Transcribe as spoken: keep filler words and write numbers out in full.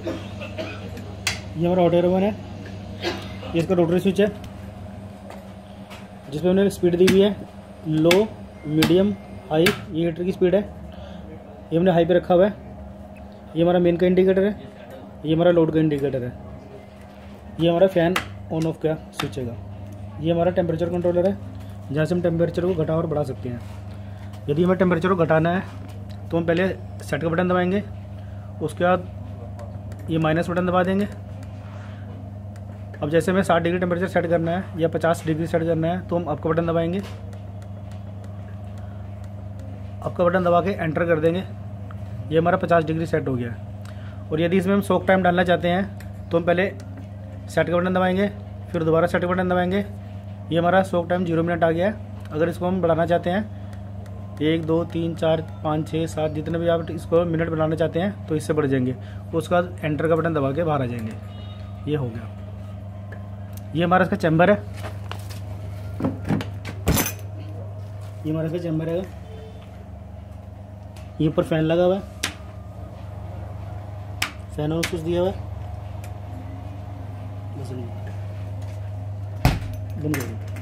ये हमारा hot air oven है, ये इसका रोटरी स्विच है जिसमें हमने स्पीड दी हुई है लो, मीडियम, हाई। ये हीटर की स्पीड है, ये हमने हाई पे रखा हुआ है। ये हमारा मेन का इंडिकेटर है, ये हमारा लोड का इंडिकेटर है। ये हमारा फ़ैन ऑन ऑफ का स्विच है। ये हमारा टेम्परेचर कंट्रोलर है, जहाँ से हम टेम्परेचर को घटा और बढ़ा सकते हैं। यदि हमें टेम्परेचर को घटाना है तो हम पहले सेट का बटन दबाएंगे, उसके बाद ये माइनस बटन दबा देंगे। अब जैसे हमें साठ डिग्री टेम्परेचर सेट करना है या पचास डिग्री सेट करना है तो हम अप का बटन दबाएंगे। अप का बटन दबा के एंटर कर देंगे। ये हमारा पचास डिग्री सेट हो गया है। और यदि इसमें हम सोक टाइम डालना चाहते हैं तो हम पहले सेट का बटन दबाएंगे, फिर दोबारा सेट का बटन दबाएंगे। ये हमारा सोक टाइम जीरो मिनट आ गया है। अगर इसको हम बढ़ाना चाहते हैं, एक दो तीन चार पाँच छः सात, जितने भी आप इसको मिनट बनाना चाहते हैं तो इससे बढ़ जाएंगे। उसके बाद एंटर का बटन दबा के बाहर आ जाएंगे। ये हो गया। ये हमारा इसका चैम्बर है, ये हमारा इसका चैम्बर है। ये ऊपर फैन लगा हुआ है, फैन और कुछ दिया हुआ है, बंद कर दो।